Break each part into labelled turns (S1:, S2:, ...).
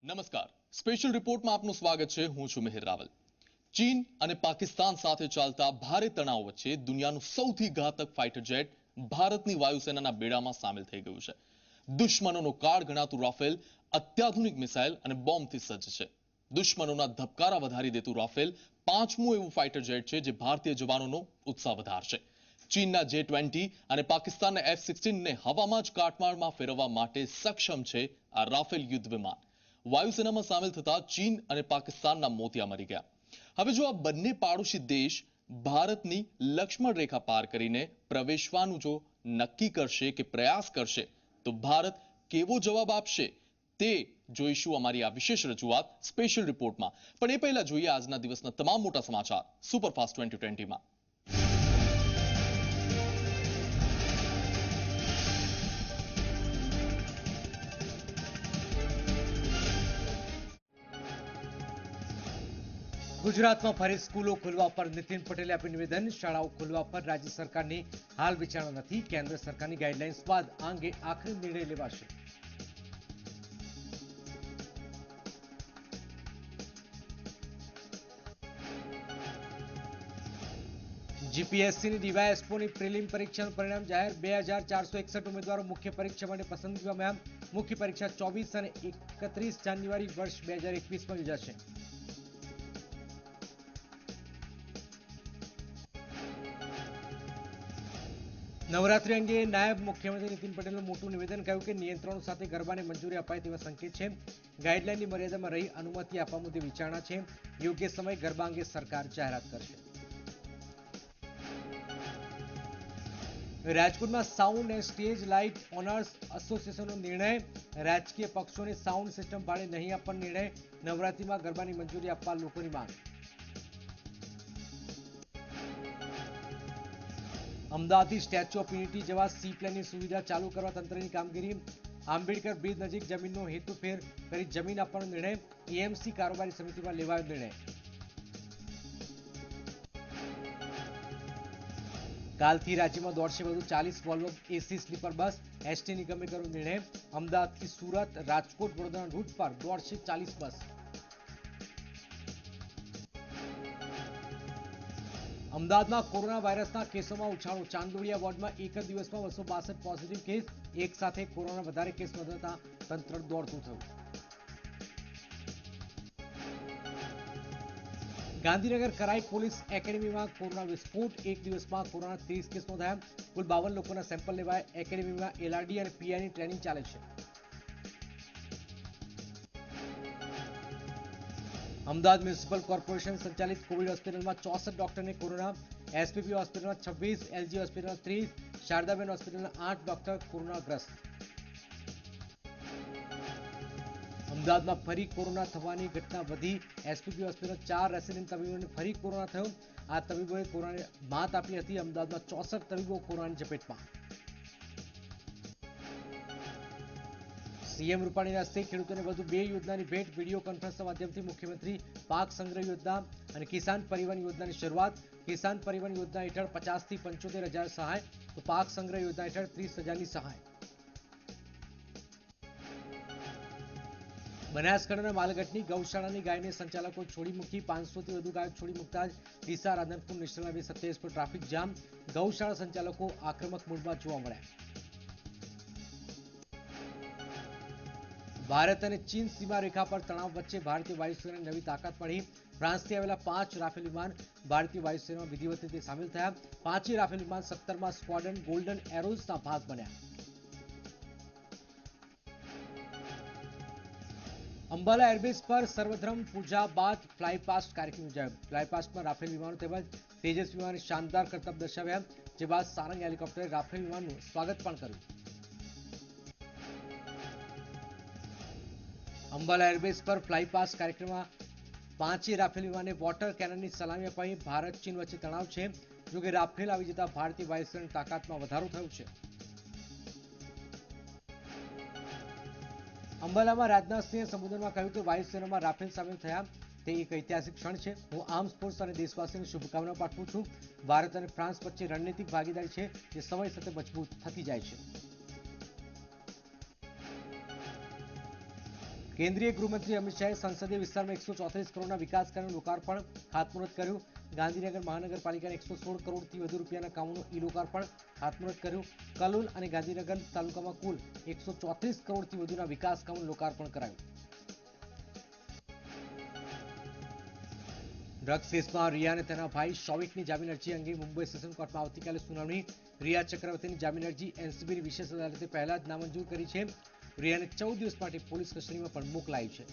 S1: નમસ્કાર સ્પેશિયલ રિપોર્ટમાં આપનું સ્વાગત છે। હું છું મિહિર રાવલ। ચીન અને પાકિસ્તાન સાથે ચાલતા ભારે તણાવ વચ્ચે દુનિયાનું સૌથી ઘાતક ફાઇટર જેટ ભારતની વાયુસેનાના બેડામાં સામેલ થઈ ગયું છે। દુશ્મનોનો કાળ ગણાતું રાફેલ અત્યાધુનિક મિસાઇલ અને બોમ્બથી સજ્જ છે। દુશ્મનોના ધબકારા વધારી દેતું રાફેલ પાંચમું એવું ફાઇટર જેટ છે જે ભારતીય જવાનોનો ઉત્સાહ વધારશે। ચીનના J-20 અને પાકિસ્તાનના F-16 ને હવામાં જ કાટમાળમાં ફેરવવા માટે સક્ષમ છે આ રાફેલ યુદ્ધ વિમાન। વાયુસેનામાં સામેલ થતા ચીન અને પાકિસ્તાનના મોતિયા મરી ગયા। હવે જો આ બંને પાડોશી દેશ ભારતની લક્ષ્મણ રેખા પાર કરીને પ્રવેશવાનું જો નક્કી કરશે કે પ્રયાસ કરશે તો ભારત કેવો જવાબ આપશે તે જોઈશું અમારી આ વિશેષ રજૂઆત સ્પેશિયલ રિપોર્ટમાં। પણ એ પહેલા જોઈએ આજના દિવસના તમામ મોટા સમાચાર સુપરફાસ્ટ 2020માં।
S2: ગુજરાતમાં ફરી સ્કૂલો ખોલવા પર નીતિન પટેલે આપ્યું નિવેદન। શાળાઓ ખોલવા પર રાજ્ય સરકારની હાલ વિચારણા નથી। કેન્દ્ર સરકારની ગાઈડલાઇન્સ બાદ આ અંગે આખરી નિર્ણય લેવાશે। જીપીએસસીની ડીવાયએસપીઓની પ્રિલિમ પરીક્ષાનું પરિણામ જાહેર। 2461 ઉમેદવારો મુખ્ય પરીક્ષા માટે પસંદગી પામ્યા। મુખ્ય પરીક્ષા 24 અને 31 જાન્યુઆરી વર્ષ 2021માં યોજાશે। નવરાત્રી અંગે નાયબ મુખ્યમંત્રી નીતિન પટેલનું મોટું નિવેદન। કહ્યું કે નિયંત્રણો સાથે ગરબાને મંજૂરી અપાય તેવા સંકેત છે। ગાઈડલાઈનની મર્યાદામાં રહી અનુમતિ આપવા મુદ્દે વિચારણા છે। યોગ્ય સમય ગરબા અંગે સરકાર જાહેરાત કરશે। રાજકોટમાં sound and stage light owners એસોસિએશનનો નિર્ણય। રાજકીય પક્ષોને સાઉન્ડ સિસ્ટમ ભાડે નહીં આપવાનો નિર્ણય। નવરાત્રીમાં ગરબાની મંજૂરી આપવા લોકોની માંગ। અમદાવાદથી સ્ટેચ્યુ ઓફ યુનિટી જવા સી પ્લેનની સુવિધા ચાલુ કરવા તંત્રની કામગીરી। આંબેડકર બ્રિજ નજીક જમીનનો હેતુફેર કરી જમીન આપવાનો નિર્ણય। એએમસી કારોબારી સમિતિમાં લેવાયો નિર્ણય। કાલથી રાજ્યમાં દોડશે વધુ 40 Volvo AC sleeper bus. ST નિગમે કર્યો નિર્ણય। અમદાવાદથી સુરત, રાજકોટ, વડોદરા રૂટ પર દોડશે 40 બસ। અમદાવાદમાં કોરોના વાયરસના કેસોમાં ઉછાળો। ચાંદોડિયા વોર્ડમાં એક જ દિવસમાં 262 પોઝિટિવ કેસ। એક સાથે કોરોના વધારે કેસ નોંધાતા તંત્ર દોડતું થયું। ગાંધીનગર કરાઈ પોલીસ એકેડેમીમાં કોરોના વિસ્ફોટ। એક દિવસમાં કોરોના 30 કેસ નોંધાયા। કુલ 52 લોકોના સેમ્પલ લેવાયા। એકેડેમીમાં એલઆરડી અને પીઆઈની ટ્રેનિંગ ચાલે છે। અમદાવાદ મ્યુનિસિપલ કોર્પોરેશન સંચાલિત કોવિડ હોસ્પિટલમાં 64 ડોક્ટરને કોરોના। એસપીપી હોસ્પિટલમાં 26, એલજી હોસ્પિટલમાં 30, શારદાબેન હોસ્પિટલના 8 ડોક્ટર કોરોનાગ્રસ્ત। અમદાવાદમાં ફરી કોરોના થવાની ઘટના વધી। એસપીપી હોસ્પિટલના 4 રેસિડેન્ટ તબીબોને ફરી કોરોના થયો। આ તબીબોએ કોરોનાને માત આપી હતી। અમદાવાદમાં 64 તબીબો કોરોનાની ઝપેટમાં। સીએમ રૂપાણીના હસ્તે ખેડૂતોને વધુ 2 યોજનાની ભેટ। વિડીયો કોન્ફરન્સના માધ્યમથી મુખ્યમંત્રી પાક સંગ્રહ યોજના અને કિસાન પરિવહન યોજનાની શરૂઆત। કિસાન પરિવહન યોજના હેઠળ 50 થી 75,000 સહાય તો પાક સંગ્રહ યોજના હેઠળ 30,000ની સહાય। બનાસકાંઠાના માલગઢની ગૌશાળાની ગાયને સંચાલકો છોડી મૂકી। 500થી વધુ ગાયો છોડી મૂકતા જ ડીસા રાધનપુર નેશનલ હાઈવે 27 પર ટ્રાફિક જામ। ગૌશાળા સંચાલકો આક્રમક મૂડમાં જોવા મળ્યા। ભારત અને ચીન સીમા રેખા પર તણાવ વચ્ચે ભારતીય વાયુસેનાને નવી તાકાત મળી। ફ્રાન્સથી આવેલા 5 રાફેલ વિમાન ભારતીય વાયુસેનામાં વિધિવત રીતે સામેલ થયા। 5 રાફેલ વિમાન 17મા સ્ક્વોડ્રન ગોલ્ડન એરોઝના ભાગ બન્યા। અંબાલા એરબેઝ પર સર્વધર્મ પૂજા બાદ ફ્લાયપાસ્ટ કાર્યક્રમ યોજાયો। ફ્લાયપાસ્ટમાં રાફેલ વિમાનો તેમજ તેજસ વિમાને શાનદાર કરતબ દર્શાવ્યા। જે બાદ સારંગ હેલિકોપ્ટરે રાફેલ વિમાનનું સ્વાગત પણ કર્યું। અંબાલા એરબેઝ પર ફ્લાયપાસ્ટ કાર્યક્રમમાં 5 રાફેલ વિમાને વોટર કેનનની સલામી અપાઈ। ભારત ચીન વચ્ચે તણાવ છે। જોકે રાફેલ આવી જતા ભારતીય વાયુસેનાની તાકાતમાં વધારો થયો છે। અંબાલામાં રાજનાથસિંહે સંબોધનમાં કહ્યું કે વાયુસેનામાં રાફેલ સામેલ થયા તે એક ઐતિહાસિક ક્ષણ છે। હું આર્મ્સ ફોર્સ અને દેશવાસીઓને શુભકામનાઓ પાઠવું છું। ભારત અને ફ્રાન્સ વચ્ચે રણનીતિક ભાગીદારી છે જે સમય સાથે મજબૂત થતી જાય છે। કેન્દ્રીય ગૃહમંત્રી અમિત શાહે સંસદીય વિસ્તારમાં 134 કરોડના વિકાસ કાર્યનું લોકાર્પણ ખાતમુહૂર્ત કર્યું. ગાંધીનગર મહાનગરપાલિકાના 116 કરોડથી વધુ રૂપિયાના કામોનું ઈ લોકાર્પણ ખાતમુહૂર્ત કર્યું. કલોલ અને ગાંધીનગર તાલુકામાં કુલ 134 કરોડથી વધુના વિકાસ કામોનું લોકાર્પણ કરાયું. ડ્રગ્સ કેસમાં રિયા અને તેના ભાઈ શૌવિકની જામીન અરજી અંગે મુંબઈ સેશન કોર્ટમાં આવતીકાલે સુનાવણી. રિયા ચક્રવર્તીની જામીન અરજી એનસીબીની વિશેષ અદાલતે પહેલા જ નામંજૂર કરી છે. રિયાને 14 દિવસ માટે પોલીસ કસ્ટડીમાં પણ મોકલાઈ છે.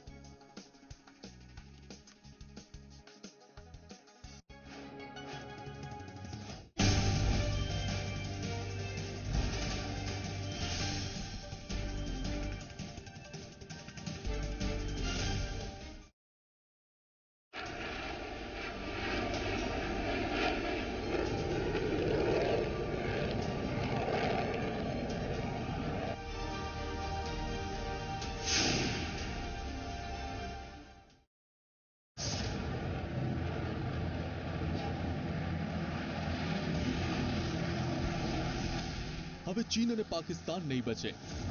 S1: હવે ચીન અને પાકિસ્તાન નહીં બચે.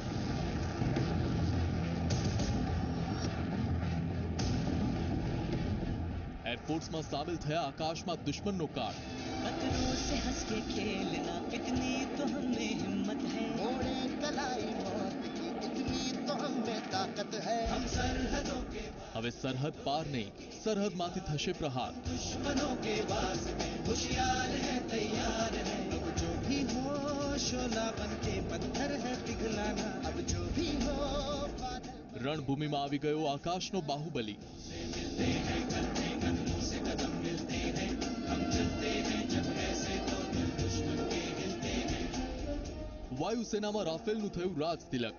S1: એરફોર્સમાં સામેલ થયા આકાશમાં દુશ્મનનો કાળ.
S3: खतरों से हंस के खेलना इतनी तो हमें हिम्मत है मोड़े कलाई मौत की इतनी तो हमें ताकत है हम सरहदों के
S1: હવે સરહદ પાર નહીં, સરહદમાંથી થશે પ્રહાર.
S3: दुश्मनों के वास्ते होशियार है तैयार है अब जो भी हो शोला बन के पत्थर है पिघलाना अब जो भी हो बादल
S1: રણભૂમિમાં આવી ગયો આકાશનો બાહુબલી.
S3: मिलते हैं कंधे कदमों से कदम मिलते हैं हम चलते हैं जब ऐसे तो दिल दुश्मन के हिलते हैं.
S1: વાયુસેનામાં રાફેલનું થયું રાજ તિલક.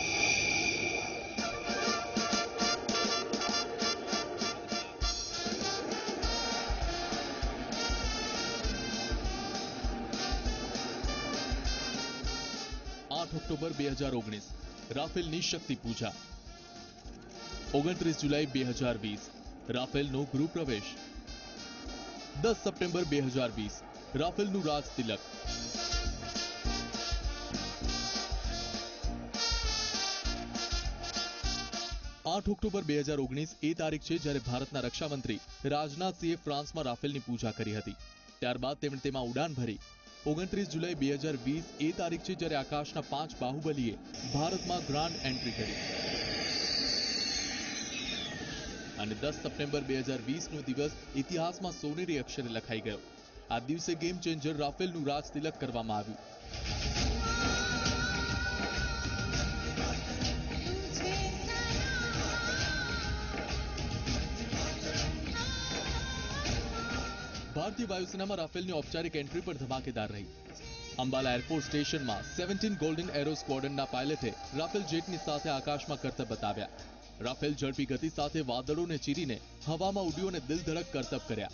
S1: ઓક્ટોબર 2019 રાફેલની શક્તિ પૂજા. 29 જુલાઈ 2020 રાફેલનો ગૃહ પ્રવેશ. 10 સપ્ટેમ્બર 2020 રાફેલનું રાજ તિલક. 8 ઓક્ટોબર 2019 એ તારીખ છે જ્યારે ભારતના રક્ષામંત્રી રાજનાથસિંહે ફ્રાન્સમાં રાફેલની પૂજા કરી હતી. ત્યારબાદ તેમણે તેમાં ઉડાન ભરી. 29 જુલાઈ 2020 એ તારીખ છે જ્યારે આકાશના 5 બાહુબલીએ ભારતમાં ગ્રાન્ડ એન્ટ્રી કરી. અને 10 સપ્ટેમ્બર 2020 નો દિવસ ઇતિહાસમાં સોનેરી અક્ષરે લખાઈ ગયો. આ દિવસે ગેમ ચેન્જર રાફેલનું રાજ તિલક કરવામાં આવ્યું. ભારતીય વાયુસેનામાં રાફેલની ઔપચારિક એન્ટ્રી પર ધમાકેદાર રહી. અંબાલા એરફોર્સ સ્ટેશનમાં 17 ગોલ્ડન એરો સ્ક્વોડ્રનના પાયલટે રાફેલ જેટની સાથે આકાશમાં કરતબ બતાવ્યા. રાફેલ ઝડપી ગતિ સાથે વાદળોને ચીરીને હવામાં ઉડ્યો અને દિલધડક કરતબ કર્યા.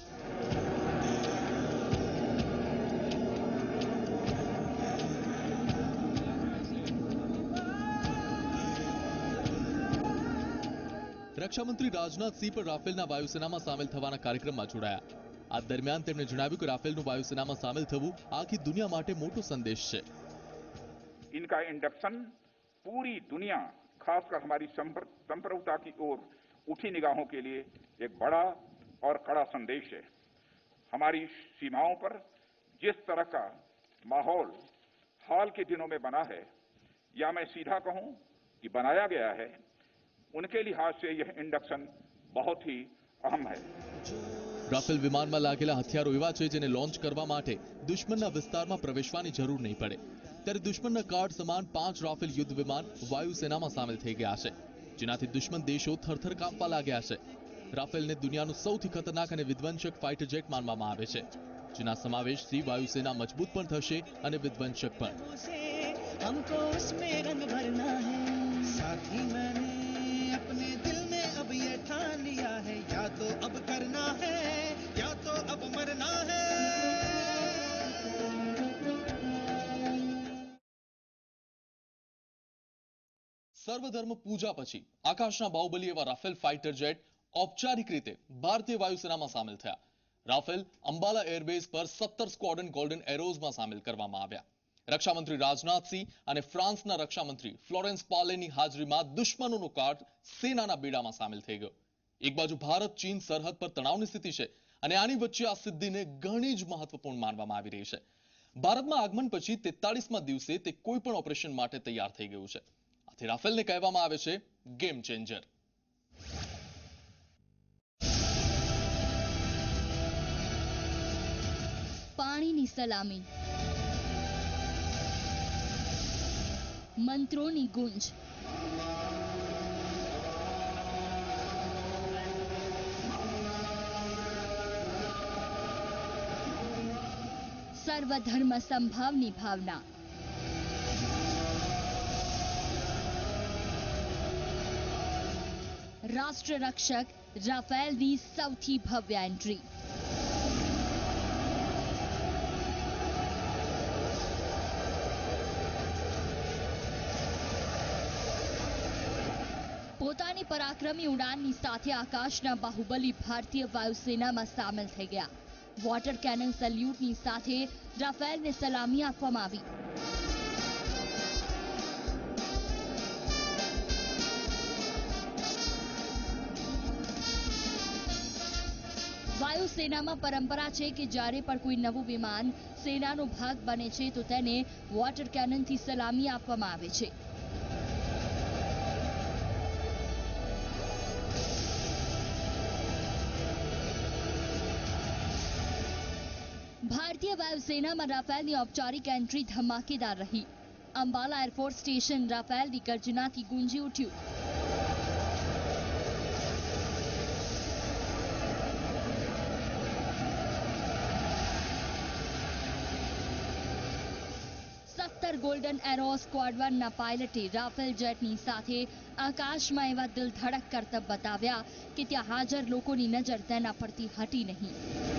S1: રક્ષામંત્રી રાજનાથસિંહ પણ રાફેલના વાયુસેનામાં સામેલ થવાના કાર્યક્રમમાં જોડાયા. આ દરમિયાન તેમણે જણાવ્યું કે રાફેલનું વાયુસેનામાં સામેલ થવું આખી દુનિયા માટે મોટો સંદેશ છે.
S4: इनका इंडक्शन पूरी दुनिया खासकर हमारी संप्रभुता की ओर उठी निगाहों के लिए एक बड़ा और कड़ा संदेश है. हमारी सीमाओं पर जिस तरह का माहौल हाल के दिनों में बना है या मैं सीधा कहूं कि बनाया गया है, उनके लिहाज से यह इंडक्शन बहुत ही अहम है.
S1: રાફેલ વિમાનમાં લાગેલા હથિયારો એવા છે જેને લોન્ચ કરવા માટે દુશ્મનના વિસ્તારમાં પ્રવેશવાની જરૂર નહીં પડે. ત્યારે દુશ્મનના કાર્ડ સમાન 5 રાફેલ યુદ્ધ વિમાન વાયુસેનામાં સામેલ થઈ ગયા છે, જેનાથી દુશ્મન દેશો થરથર કાંપવા લાગ્યા છે. રાફેલને દુનિયાનું સૌથી ખતરનાક અને વિધ્વંસક ફાઇટર જેટ માનવામાં આવે છે, જેના સમાવેશથી વાયુસેના મજબૂત પણ થશે અને વિધ્વંસક પણ.
S3: हमको उसमें रंग भरना है साथी मैंने अपने दिल में अब ये ठान लिया है या तो अब करना है या तो अब मरना है.
S1: સર્વધર્મ પૂજા પછી આકાશના બાહુબલી એવા રાફેલ ફાઇટર જેટ ઔપચારિક રીતે ભારતીય વાયુસેનામાં સામેલ થયા. રાફેલ અંબાલા એરબેઝ પર 17 સ્ક્વોડ્રન ગોલ્ડન એરોઝમાં સામેલ કરવામાં આવ્યા. રક્ષા મંત્રી રાજનાથ સિંહ અને ફ્રાન્સના રક્ષા મંત્રી ફ્લોરેન્સ પાર્લેની હાજરીમાં દુશ્મનોનો કાટ સેનાના બેડામાં સામેલ થઈ ગયો. એક બાજુ ભારત ચીન સરહદ પર તણાવની સ્થિતિ છે અને આની વચ્ચે આ સિદ્ધિને ઘણી જ મહત્વપૂર્ણ માનવામાં આવી રહી છે. ભારતમાં આગમન પછી 43મા દિવસે તે કોઈ પણ ઓપરેશન માટે તૈયાર થઈ ગયું છે. આથી રાફેલને કહેવામાં આવે છે ગેમ ચેન્જર.
S5: પાણીની સલામી, મંત્રોની ગુંજ, સર્વધર્મ સંભાવની ભાવના, રાષ્ટ્ર રક્ષક રાફેલની સૌથી ભવ્ય એન્ટ્રી. પોતાની પરાક્રમી ઉડાનની સાથે આકાશના બાહુબલી ભારતીય વાયુસેનામાં સામેલ થઈ ગયા. વોટર કેનન સેલ્યુટની સાથે રાફેલને સલામી આપવામાં આવી. વાયુસેનામાં પરંપરા છે કે જ્યારે પણ કોઈ નવું વિમાન સેનાનો ભાગ બને છે તો તેને વોટર કેનનથી સલામી આપવામાં આવે છે. ભારતીય વાયુસેનામાં રાફેલની ઔપચારિક એન્ટ્રી ધમાકેદાર રહી. અંબાલા એરફોર્સ સ્ટેશન રાફેલની ગર્જનાથી ગુંજી ઉઠ્યું. ગોલ્ડન એરો સ્ક્વોડ 1ના પાયલટે રાફેલ જેટની સાથે આકાશમાં એવા દિલ ધડક કરતબ બતાવ્યા કે ત્યાં હાજર લોકોની નજર તેના પરથી હટી નહીં.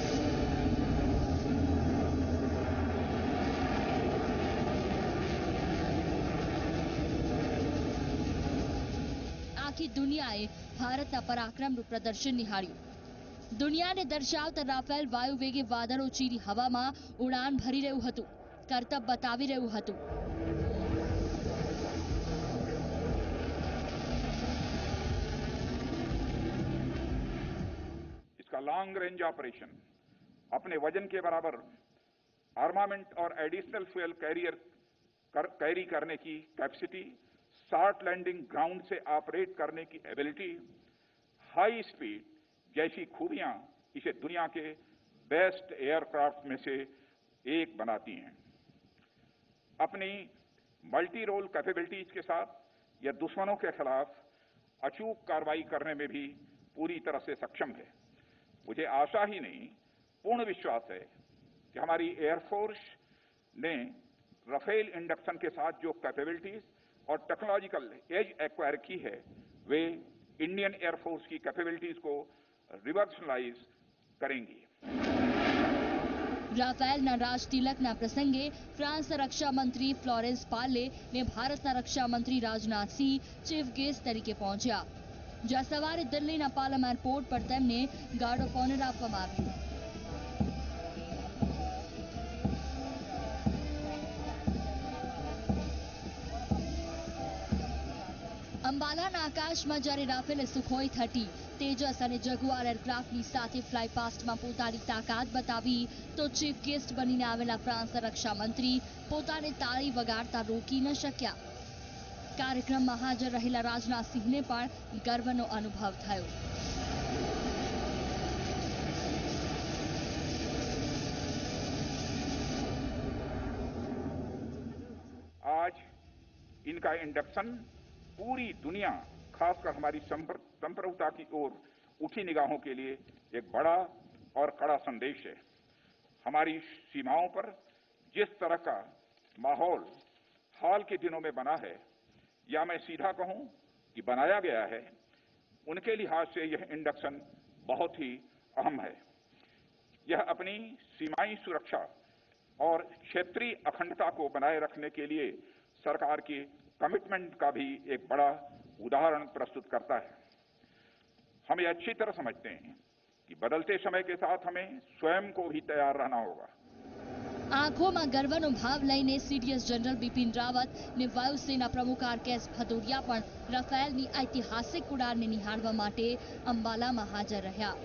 S5: આખી દુનિયાએ ભારતના પરાક્રમનું પ્રદર્શન નિહાળ્યું. દુનિયાને દર્શાવતા રાફેલ વાયુવેગે વાદળો ચીરી હવામાં ઉડાન ભરી રહ્યું હતું, કરતબ બતાવી રહ્યું હતું.
S4: इसका लॉन्ग रेंज ऑपरेशन अपने वजन के बराबर आर्मामेंट और एडिशनल फ्यूल कैरी करने की कैपेसिटी, शॉर्ट लैंडिंग ग्राउंड से ऑपरेट करने की एबिलिटी, हाई स्पीड जैसी खूबियां इसे दुनिया के बेस्ट एयरक्राफ्ट में से एक बनाती हैं. अपनी मल्टी रोल कैपेबिलिटीज के साथ यह दुश्मनों के खिलाफ अचूक कार्रवाई करने में भी पूरी तरह से सक्षम है. मुझे आशा ही नहीं, पूर्ण विश्वास है कि हमारी एयरफोर्स ने राफेल इंडक्शन के साथ जो कैपेबिलिटीज और टेक्नोलॉजिकल एज एक्वायर की है वे इंडियन एयरफोर्स की कैपेबिलिटीज को रिवर्सलाइज करेंगी.
S5: રાફેલના રાજતિલકના પ્રસંગે ફ્રાન્સના રક્ષા મંત્રી ફ્લોરેન્સ પાર્લે ને ભારતના રક્ષા મંત્રી રાજનાથ સિંહ ચીફ ગેસ્ટ તરીકે પહોંચ્યા, જ્યાં સવારે દિલ્હીના પાલમ એરપોર્ટ પર તેમને ગાર્ડ ઓફ ઓનર આપવામાં આવ્યું. અંબાલાના આકાશમાં જ્યારે રાફેલે સુખોઈ 30, તેજસ અને જગુઆર એરક્રાફ્ટની સાથે ફ્લાય પાસ્ટમાં પોતાની તાકાત બતાવી તો ચીફ ગેસ્ટ બનીને આવેલા ફ્રાન્સના રક્ષા મંત્રી પોતાને તાળી વગાડતા રોકી ન શક્યા. કાર્યક્રમમાં હાજર રહેલા રાજનાથસિંહને પણ ગર્વનો અનુભવ થયો.
S4: आज इनका इंडक्शन पूरी दुनिया, खासकर हमारी संप्रभुता की ओर उठी निगाहों के लिए एक बड़ा और कड़ा संदेश है. हमारी सीमाओं पर जिस तरह का माहौल हाल के दिनों में बना है, या मैं सीधा कहूं कि बनाया गया है, उनके लिहाज से यह इंडक्शन बहुत ही अहम है. यह अपनी सीमाई सुरक्षा और क्षेत्रीय अखंडता को बनाए रखने के लिए सरकार की कमिटमेंट का भी एक बड़ा उदाहरण प्रस्तुत करता है. हम ये अच्छी तरह समझते हैं कि बदलते समय के साथ हमें स्वयं को भी तैयार रहना होगा.
S5: આંખોમાં ગર્વનો ભાવ લઈને સીડીએસ જનરલ બિપિન રાવત ને વાયુસેના પ્રમુખ આર.કે.એસ. ભદૌરિયા પણ રફેલની ઐતિહાસિક ઉડાનને નિહાળવા માટે અંબાલામાં હાજર રહ્યા.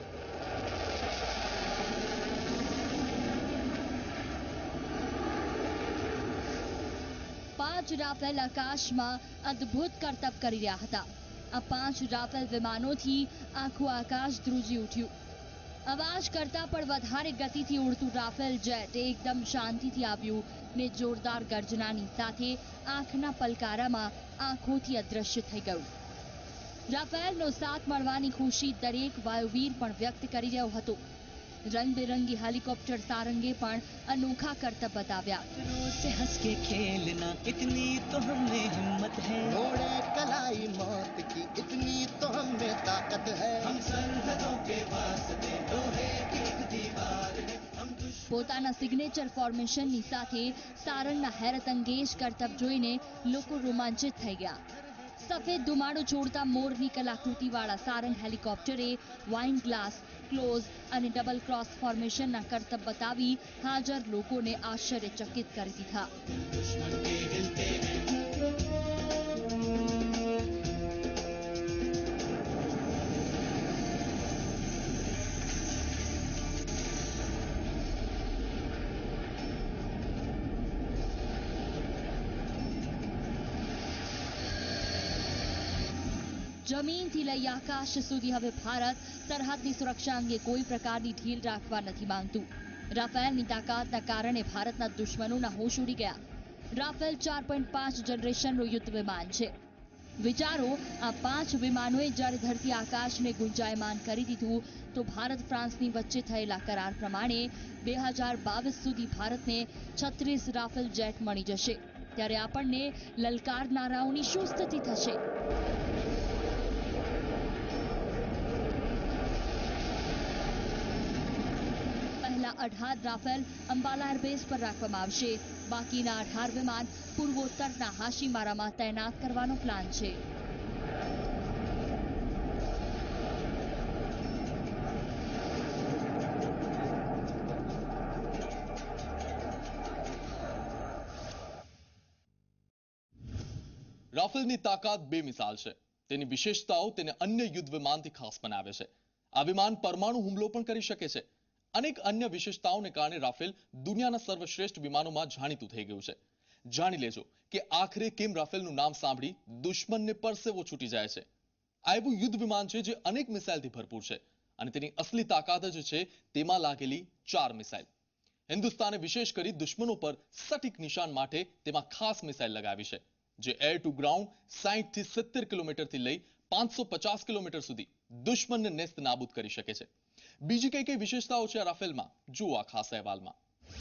S5: પાંચ રાફેલ આકાશમાં અદ્ભુત કરતબ કરી રહ્યા હતા. આ 5 રાફેલ વિમાનોથી આખું આકાશ ધ્રુજી ઉઠ્યું. અવાજ કરતા પણ વધારે ગતિથી ઉડતું રાફેલ જેટ એકદમ શાંતિથી આવ્યું ને જોરદાર ગર્જનાની સાથે આંખના પલકારામાં આંખોથી અદ્રશ્ય થઈ ગયું. રાફેલનો સાથ મળવાની ખુશી દરેક વાયુવીર પણ વ્યક્ત કરી રહ્યો હતો. રંગબેરંગી હેલિકોપ્ટર સારંગે પણ અનોખા કરતબ બતાવ્યા.
S3: से हंस के खेलना इतनी तो हमें हिम्मत है, घोड़े कलाई मौत की इतनी तो हमें ताकत है, हम सरहदों के वास्ते लोहे की एक दीवार है, हम
S5: પોતાના સિગ્નેચર ફોર્મેશનની સાથે સારંગના હેરતઅંગેજ કરતબ જોઈને લોકો રોમાંચિત થઈ ગયા. સફેદ ધુમાડો છોડતા મોરની કલાકૃતિવાળા સારંગ હેલિકોપ્ટરે વાઇન ગ્લાસ, ક્લોઝ અને ડબલ ક્રોસ ફોર્મેશનના કરતબ બતાવી હાજર લોકોને આશ્ચર્યચકિત કરી દીધા. જમીનથી લઈ આકાશ સુધી હવે ભારત સરહદની સુરક્ષા અંગે કોઈ પ્રકારની ઢીલ રાખવા નથી માંગતું. રાફેલની તાકાતના કારણે ભારતના દુશ્મનોના હોશ ઉડી ગયા. રાફેલ 4.5 જનરેશનનું યુદ્ધ વિમાન છે. વિચારો, આ 5 વિમાનોએ જ્યારે ધરતી આકાશને ગુંજાયમાન કરી દીધું તો ભારત ફ્રાન્સની વચ્ચે થયેલા કરાર પ્રમાણે 2022 સુધી ભારતને 36 રાફેલ જેટ મળી જશે. ત્યારે આપણને લલકારનારાઓની શું સ્થિતિ થશે? પહેલા 18 રાફેલ અંબાલા એરબેઝ પર રાખવામાં આવશે. બાકીના 18 વિમાન પૂર્વોત્તરના હાશીમારામાં તૈનાત કરવાનો પ્લાન છે.
S1: રાફેલની તાકાત બેમિસાલ છે. તેની વિશેષતાઓ તેને અન્ય યુદ્ધ વિમાનથી ખાસ બનાવે છે. આ વિમાન પરમાણુ હુમલો પણ કરી શકે છે. અનેક અન્ય વિશેષતાઓને કારણે રાફેલ દુનિયાના સર્વશ્રેષ્ઠ વિમાનોમાં જાણીતું થઈ ગયું છે. જાણી લેજો કે આખરે કેમ રાફેલનું નામ સાંભળી દુશ્મનને પરસેવો છૂટી જાય છે. આ એવું યુદ્ધ વિમાન છે જે અનેક મિસાઇલથી ભરપૂર છે અને તેની અસલી તાકાત જ છે તેમાં લાગેલી 4 મિસાઇલ. હિન્દુસ્તાને વિશેષ કરી દુશ્મનો પર સટીક નિશાન માટે તેમાં ખાસ મિસાઇલ લગાવી છે જે એર ટુ ગ્રાઉન્ડ 60 થી 70 કિલોમીટરથી લઈ 550 કિલોમીટર સુધી દુશ્મનને નેસ્ત નાબૂદ કરી શકે છે. બીજી કઈ કઈ વિશેષતાઓ છે આ રાફેલમાં, જુઓ આ ખાસ અહેવાલમાં.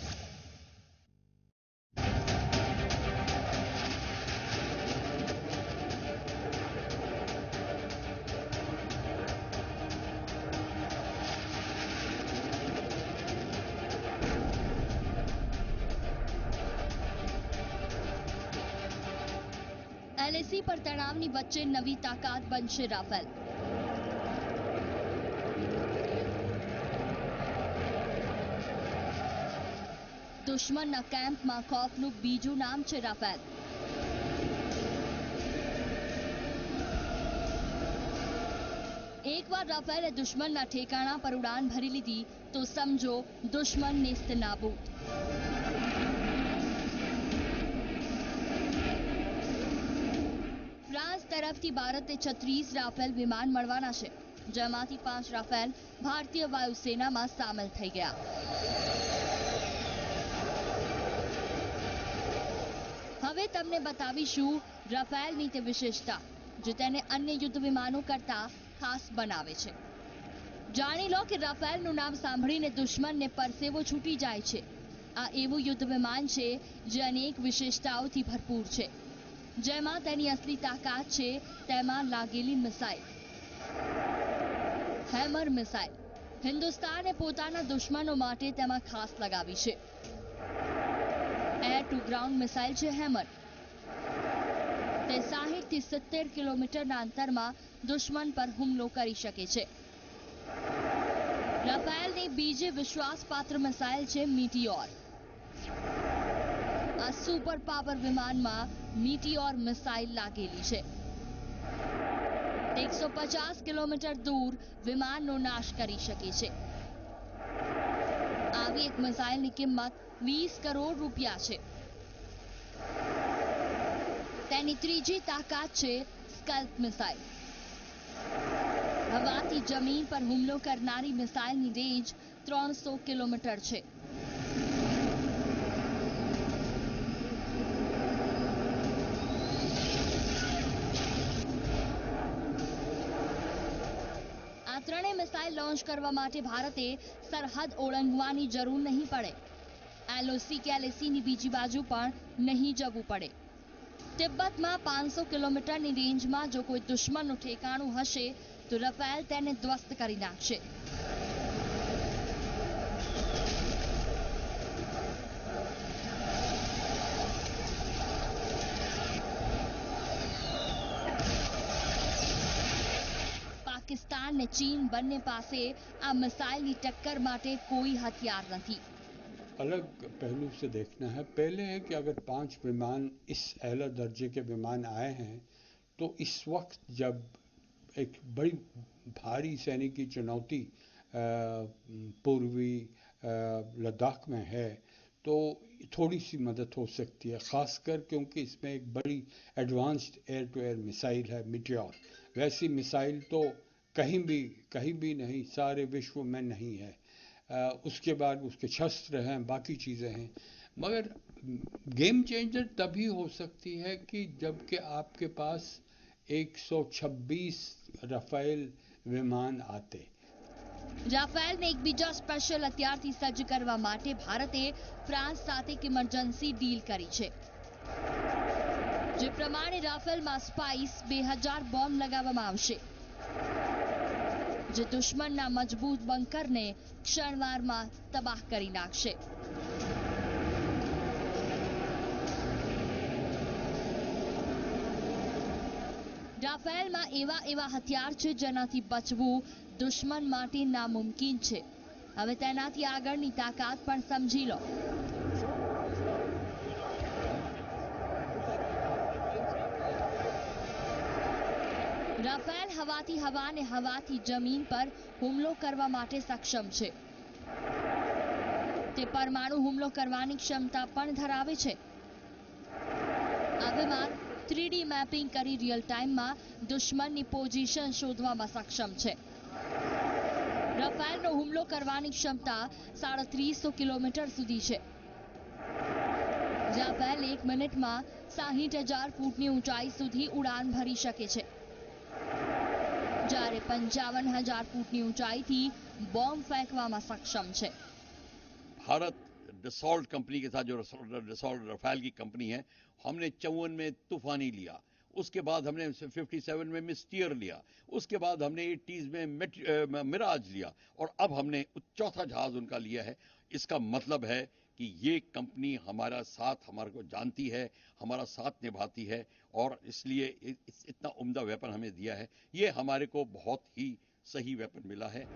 S5: એલએસી પર તણાવની વચ્ચે નવી તાકાત બનશે રાફેલ. દુશ્મનના કેમ્પમાં ખૌફનું બીજું નામ છે રાફેલ. એકવાર રાફેલે દુશ્મનના ઠેકાણા પર ઉડાન ભરી લીધી તો સમજો દુશ્મન નેસ્ત નાબૂદ. ફ્રાન્સ તરફથી ભારતને 36 રાફેલ વિમાન મળવાના છે, જેમાંથી 5 રાફેલ ભારતીય વાયુસેનામાં સામેલ થઈ ગયા. હવે તમને બતાવીશું રાફેલની તે વિશેષતા જે તેને અન્ય યુદ્ધ વિમાનો કરતા ખાસ બનાવે છે. જાણી લો કે રાફેલનું નામ સાંભળીને દુશ્મનને પરસેવો છૂટી જાય છે. આ એવું યુદ્ધ વિમાન છે જે અનેક વિશેષતાઓથી ભરપૂર છે. જેમાં તેની અસલી તાકાત છે તેમાં લાગેલી મિસાઇલ. હેમર મિસાઇલ હિન્દુસ્તાને પોતાના દુશ્મનો માટે તેમાં ખાસ લગાવી છે. એર ટુ ગ્રાઉન્ડ મિસાઇલ છે હેમર. તે 60 થી 70 કિલોમીટરના અંતરમાં દુશ્મન પર હુમલો કરી શકે છે. રાફેલની બીજી વિશ્વાસપાત્ર મિસાઇલ છે મીટિયોર. આ સુપર પાવર વિમાનમાં મીટીઓર મિસાઇલ લાગેલી છે. 150 કિલોમીટર દૂર વિમાનનો નાશ કરી શકે છે. આવી એક મિસાઇલની કિંમત 20 કરોડ રૂપિયા છે. તેની ત્રીજી તાકાત છે સ્કલ્પ મિસાઇલ. હવાથી જમીન પર હુમલો કરનારી મિસાઇલની રેન્જ 300 કિલોમીટર છે. આ ત્રણેય મિસાઇલ લોન્ચ કરવા માટે ભારતે સરહદ ઓળંગવાની જરૂર નહીં પડે. એલઓસી કે એલએસીની બીજી બાજુ પણ નહીં જવું પડે. તિબ્બતમાં 500 કિલોમીટરની રેન્જમાં જો કોઈ દુશ્મનનું ઠેકાણું હશે તો રફેલ તેને ધ્વસ્ત કરી નાખશે. પાકિસ્તાન ને ચીન બંને પાસે આ મિસાઇલની ટક્કર માટે कोई हथियार नहीं.
S6: अलग पहलू से देखना है. पहले है कि अगर 5 विमान इस एला दर्जे के विमान आए हैं तो इस वक्त जब एक बड़ी भारी सैनिकी चुनौती पूर्वी लद्दाख में है तो थोड़ी सी मदद हो सकती है, खासकर क्योंकि इसमें एक बड़ी advanced air to air missile है मीटियोर. वैसी मिसाइल तो कहीं भी नहीं, सारे विश्व में नहीं है. उसके बाद उसके शस्त्र हैं, बाकी चीज़ें हैं. मगर गेम चेंजर तभी हो सकती है कि जबकि आपके पास 126 रफेल विमान आते.
S5: રાફેલને એક બીજા સ્પેશિયલ હથિયારથી સજ્જ કરવા માટે ભારતે ફ્રાન્સ સાથે એક ઇમરજન્સી ડીલ કરી છે. જે પ્રમાણે રાફેલમાં સ્પાઇસ 2000 બોમ્બ લગાવવામાં આવશે, જે દુશ્મનના મજબૂત બંકરને ક્ષણવારમાં તબાહ કરી નાખશે. રાફેલમાં એવા હથિયાર છે જેનાથી બચવું દુશ્મન માટે નામુમકિન છે. હવે તેનાથી આગળની તાકાત પણ સમજી લો. રાફેલ હવાથી હવા અને હવાથી જમીન પર હુમલો કરવા માટે સક્ષમ છે. તે પરમાણુ હુમલો કરવાની ક્ષમતા પણ ધરાવે છે. આ વિમાન 3D મેપિંગ કરી રિયલ ટાઈમમાં દુશ્મનની પોઝિશન શોધવામાં સક્ષમ છે. રાફેલનો હુમલો કરવાની ક્ષમતા 350 કિલોમીટર સુધી છે. રાફેલ 1 મિનિટમાં 60,000 ફૂટની ઊંચાઈ સુધી ઉડાન ભરી શકે છે, જ્યારે 55,000 ફૂટની ઊંચાઈથી બોમ્બ फेंकવામાં सक्षम છે.
S7: भारत डसॉल्ट कंपनी के साथ जो डसॉल्ट रफाल की कंपनी है, हमने 54 में तूफानी लिया, उसके बाद हमने 57 में मिस्टियर लिया, उसके बाद हमने 80s में मिराज लिया और अब हमने चौथा जहाज उनका लिया है. इसका मतलब है कि ये कंपनी हमारे को जानती है, हमारा साथ निभाती है और इसलिए इतना उम्दा वेपन हमें दिया है. ये हमारे को बहुत ही सही वेपन मिला है.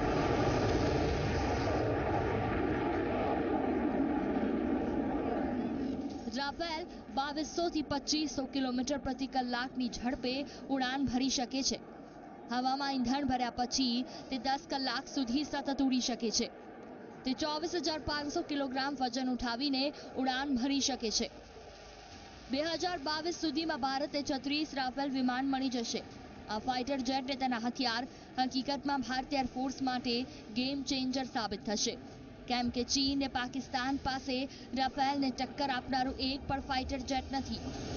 S5: રાફેલ 2200 થી 2500 કિલોમીટર પ્રતિ કલાકની ઝડપે ઉડાન ભરી શકે છે. હવામાં ઈંધણ ભર્યા પછી તે 10 કલાક સુધી સતત ઉડી શકે છે. તે 24,500 કિલોગ્રામ વજન ઉઠાવીને ઉડાન ભરી શકે છે. 2022 સુધીમાં ભારતે 36 રાફેલ વિમાન મળી જશે. આ ફાઇટર જેટ ને તેના હથિયાર હકીકતમાં ભારતીય એરફોર્સ માટે ગેમ ચેન્જર સાબિત થશે, કેમ કે ચીન ને પાકિસ્તાન પાસે રાફેલને ટક્કર આપનારું એક પણ ફાઇટર જેટ નથી.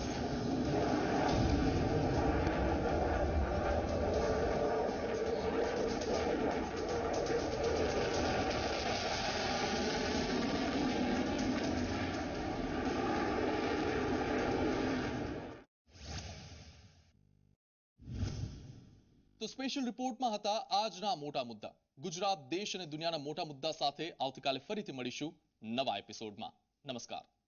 S1: તો સ્પેશિયલ રિપોર્ટમાં હતા આજના મોટા મુદ્દા. ગુજરાત, દેશ અને દુનિયાના મોટા મુદ્દા સાથે આવતીકાલે ફરીથી મળીશું નવા એપિસોડમાં. નમસ્કાર.